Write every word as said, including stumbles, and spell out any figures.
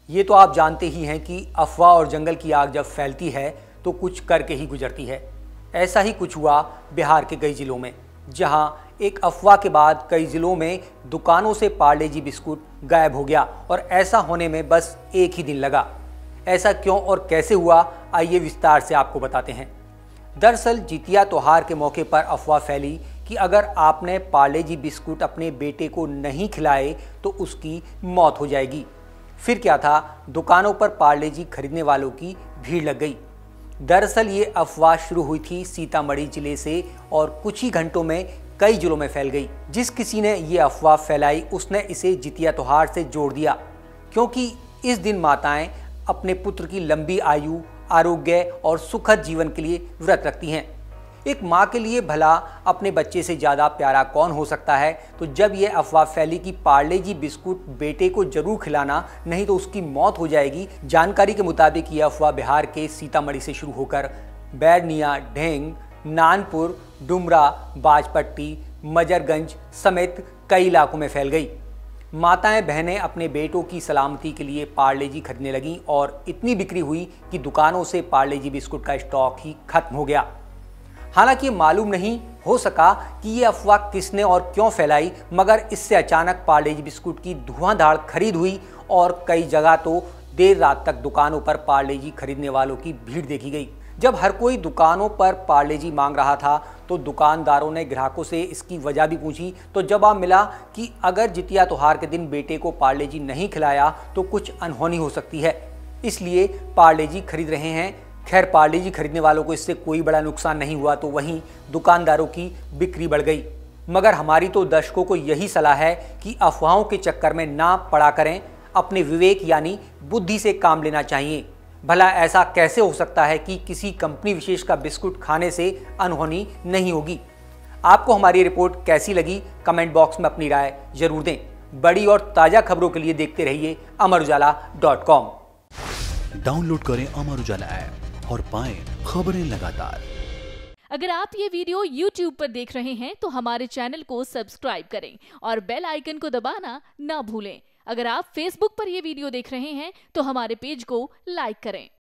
ये तो आप जानते ही हैं कि अफवाह और जंगल की आग जब फैलती है तो कुछ करके ही गुजरती है। ऐसा ही कुछ हुआ बिहार के कई जिलों में, जहां एक अफवाह के बाद कई जिलों में दुकानों से पार्ले जी बिस्कुट गायब हो गया और ऐसा होने में बस एक ही दिन लगा। ऐसा क्यों और कैसे हुआ, आइए विस्तार से आपको बताते हैं। दरअसल जितिया त्योहार के मौके पर अफवाह फैली कि अगर आपने पार्ले जी बिस्कुट अपने बेटे को नहीं खिलाए तो उसकी मौत हो जाएगी। फिर क्या था, दुकानों पर पार्ले जी खरीदने वालों की भीड़ लग गई। दरअसल ये अफवाह शुरू हुई थी सीतामढ़ी जिले से और कुछ ही घंटों में कई जिलों में फैल गई। जिस किसी ने ये अफवाह फैलाई उसने इसे जितिया त्योहार से जोड़ दिया, क्योंकि इस दिन माताएं अपने पुत्र की लंबी आयु, आरोग्य और सुखद जीवन के लिए व्रत रखती हैं। एक माँ के लिए भला अपने बच्चे से ज़्यादा प्यारा कौन हो सकता है। तो जब यह अफवाह फैली कि पार्ले जी बिस्कुट बेटे को जरूर खिलाना, नहीं तो उसकी मौत हो जाएगी। जानकारी के मुताबिक यह अफवाह बिहार के सीतामढ़ी से शुरू होकर बैरनिया, ढेंग, नानपुर, डुमरा, बाजपट्टी, मजरगंज समेत कई इलाकों में फैल गई। माताएं बहनें अपने बेटों की सलामती के लिए पार्ले जी खरीदने लगीं और इतनी बिक्री हुई कि दुकानों से पार्ले जी बिस्कुट का स्टॉक ही खत्म हो गया। हालांकि मालूम नहीं हो सका कि ये अफवाह किसने और क्यों फैलाई, मगर इससे अचानक पार्ले जी बिस्कुट की धुआंधार खरीद हुई और कई जगह तो देर रात तक दुकानों पर पार्ले जी खरीदने वालों की भीड़ देखी गई। जब हर कोई दुकानों पर पार्ले जी मांग रहा था तो दुकानदारों ने ग्राहकों से इसकी वजह भी पूछी, तो जवाब मिला कि अगर जितिया त्योहार के दिन बेटे को पार्ले जी नहीं खिलाया तो कुछ अनहोनी हो सकती है, इसलिए पार्ले जी खरीद रहे हैं। खैर, पार्ले जी खरीदने वालों को इससे कोई बड़ा नुकसान नहीं हुआ, तो वहीं दुकानदारों की बिक्री बढ़ गई। मगर हमारी तो दर्शकों को यही सलाह है कि अफवाहों के चक्कर में ना पड़ा करें, अपने विवेक यानी बुद्धि से काम लेना चाहिए। भला ऐसा कैसे हो सकता है कि किसी कंपनी विशेष का बिस्कुट खाने से अनहोनी नहीं होगी। आपको हमारी रिपोर्ट कैसी लगी, कमेंट बॉक्स में अपनी राय जरूर दें। बड़ी और ताज़ा खबरों के लिए देखते रहिए Amar Ujala dot com. Download करें अमर उजाला ऐप और पाएं खबरें लगातार। अगर आप ये वीडियो यूट्यूब पर देख रहे हैं तो हमारे चैनल को सब्सक्राइब करें और बेल आइकन को दबाना ना भूलें। अगर आप फेसबुक पर यह वीडियो देख रहे हैं तो हमारे पेज को लाइक करें।